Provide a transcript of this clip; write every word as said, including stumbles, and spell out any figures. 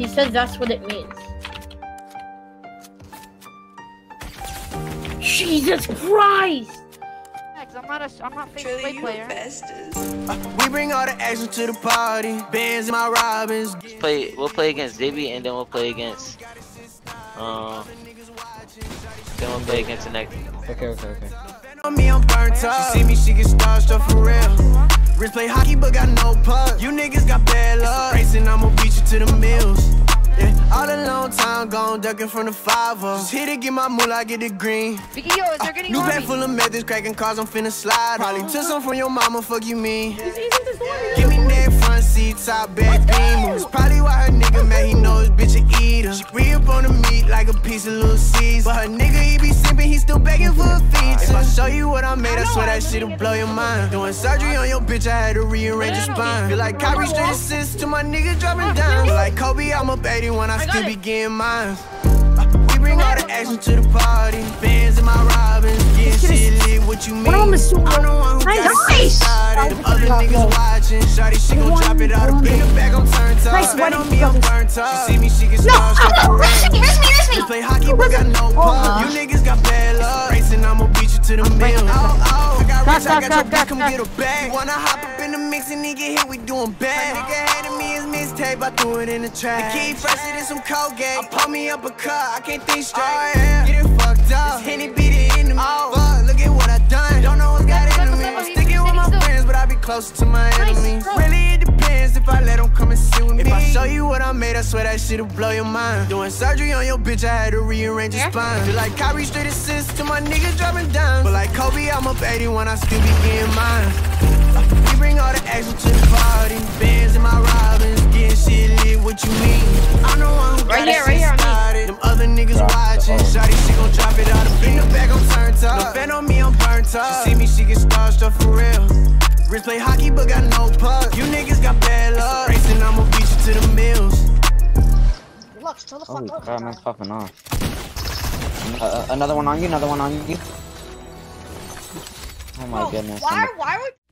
He says that's what it means. Jesus Christ! I'm not a, I'm not face play player. Uh, we bring all the action to the party. Bands in my Robins. Let's play. We'll play against Dibby, and then we'll play against. Um. Then we'll play against the next. Okay, okay, okay. On me, I'm burnt up. She see me, she get starstruck for real. Wrist play hockey, but got no puck. You niggas got bad luck. Racing, I'ma beat you to the mills. Yeah, all a long time gone, ducking from the five oh. Just hit it, get my moolah, get it green. Biggie, yo, they're getting New on bag me. full of methods, cracking cars, I'm finna slide. Probably took some from your mama, fuck you mean. Give me that front seat, top back beamers. Probably why her nigga mad, he know his bitch a eater. She re up on the meat like a piece of little Caesar. But her nigga, he be simping, he still begging for a feature. If I show you what I made, I swear that shit'll blow your mind. Doing surgery on your bitch, I had to rearrange your spine. Feel like Kyrie straight assist to my nigga dropping down. Feel like Kobe, I'm up eighty when I still be getting mine. Uh, we bring all the action to the party. Bands in my Robins, getting shit lit, what you mean? One of them is so I'm the one who got it started. Them other niggas watching. Shawty, she gon' drop it out of bring it back, I'm turned up. Nice, Bet on me, I'm burnt up. She see me, she get No, starstruck oh, for real. here's me, here's me, here's me. We play hockey, but got no puck. You niggas got bad luck. Racing, I'ma beat you to the mill. Oh, oh, I got rich, I got your back, come get a bag. You wanna hop up in the mix and nigga hit, we doing bad. Nigga handed me his mixtape, I threw it in the trash. The key fresher than some Colgate. I pull me up a cut, I can't think straight. Oh, yeah. Get it fucked up. This Henny beat it in the oh, fuck, look at what I done. Don't know what's got into me. I'm sticking with my friends, but I be closer to my enemies. Really, it depends if I let them come and sit with me. If I show you what I made, I swear that shit'll blow your mind. Doing surgery on your bitch, I had to rearrange your spine. Feel like Kyrie straight assist to my nigga dropping down. But like Kobe, I'm up eighty when I still be getting mine. Uh, we bring all the action to the party. Bands in my Robins, getting shit lit, what you mean? I'm the one who got Right here, it right here, on me. started. Them other niggas watching. Shawty, she gon' drop it out of bring the back, I'm turned up. No fan on me, I'm burnt up. She see me, she get starstruck for real. Wrist play hockey, but got no puck. You niggas got bad luck. Racing, I'ma beat you to the mills. Holy crap, man's popping off. Uh, another one on you, another one on you. Oh my goodness. Why, why would